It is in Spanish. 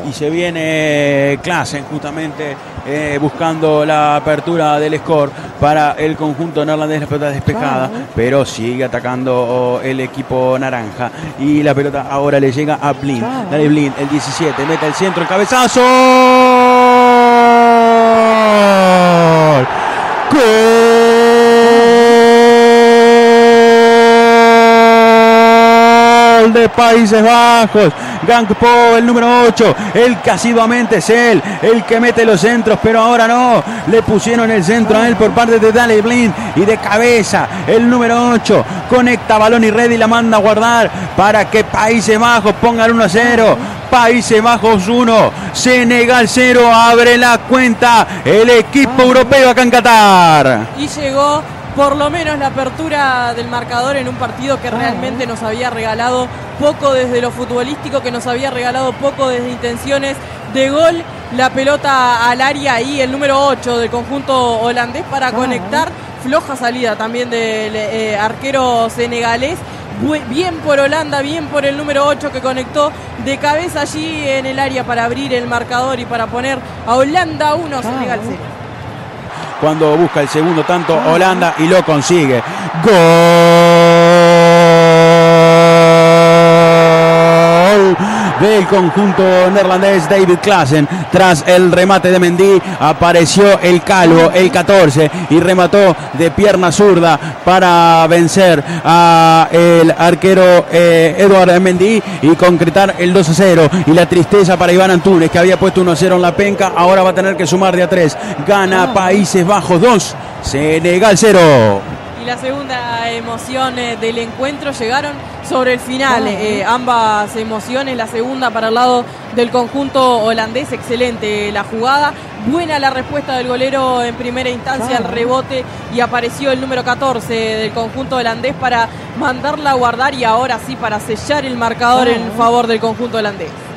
y se viene Klaassen justamente buscando la apertura del score para el conjunto neerlandés. La pelota despejada, pero sigue atacando el equipo naranja y la pelota ahora le llega a Blind. Dale Blind, el 17, mete el centro, el cabezazo. ¡Gol! De Países Bajos. Gakpo, el número 8, el que asiduamente es él, el que mete los centros, pero ahora no, le pusieron el centro a él por parte de Daley Blind y de cabeza, el número 8, conecta balón y red y la manda a guardar para que Países Bajos ponga el 1-0, Países Bajos 1, Senegal 0, abre la cuenta el equipo europeo acá en Qatar. Y llegó por lo menos la apertura del marcador en un partido que realmente nos había regalado poco desde lo futbolístico, que nos había regalado poco desde intenciones de gol. La pelota al área y el número 8 del conjunto holandés para conectar. Floja salida también del arquero senegalés. Bien por Holanda, bien por el número 8 que conectó de cabeza allí en el área para abrir el marcador y para poner a Holanda 1, Senegal 0. Cuando busca el segundo tanto Holanda y lo consigue. ¡Gol! Del conjunto neerlandés David Klaassen. Tras el remate de Mendy apareció el calvo, el 14, y remató de pierna zurda para vencer a el arquero Edouard Mendy y concretar el 2-0. Y la tristeza para Iván Antunes, que había puesto 1-0 en la penca, ahora va a tener que sumar de a 3. Gana Países Bajos 2, Senegal 0. Y la segunda emoción del encuentro llegaron sobre el final. Ambas emociones, la segunda para el lado del conjunto holandés, excelente la jugada, buena la respuesta del golero en primera instancia, el rebote, y apareció el número 14 del conjunto holandés para mandarla a guardar y ahora sí para sellar el marcador en favor del conjunto holandés.